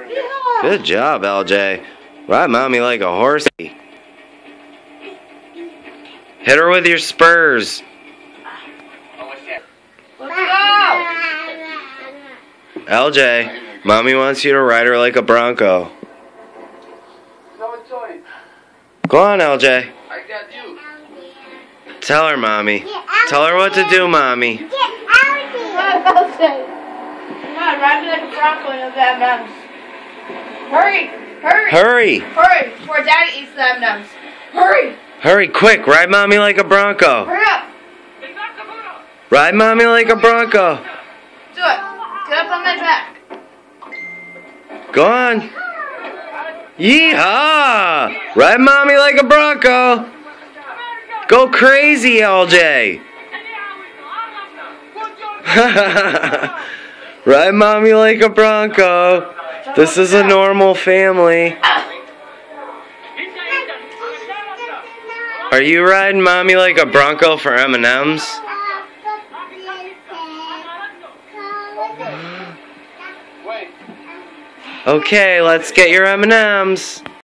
Good job, LJ. Ride mommy like a horsey. Hit her with your spurs. LJ, mommy wants you to ride her like a bronco. Go on, LJ. I got you. Tell her, mommy. Tell her what to do, mommy. Come on, ride me like a bronco in those M&Ms. Hurry! Hurry! Hurry! Hurry! Before Daddy eats the M&Ms. Hurry! Hurry, quick! Ride mommy like a bronco. Hurry up! Ride mommy like a bronco. Do it! Get up on my back. Go on. Yeehaw! Ride mommy like a bronco. Go crazy, LJ. Ride mommy like a bronco. This is a normal family. Are you riding mommy like a bronco for M&Ms? Okay, let's get your M&Ms.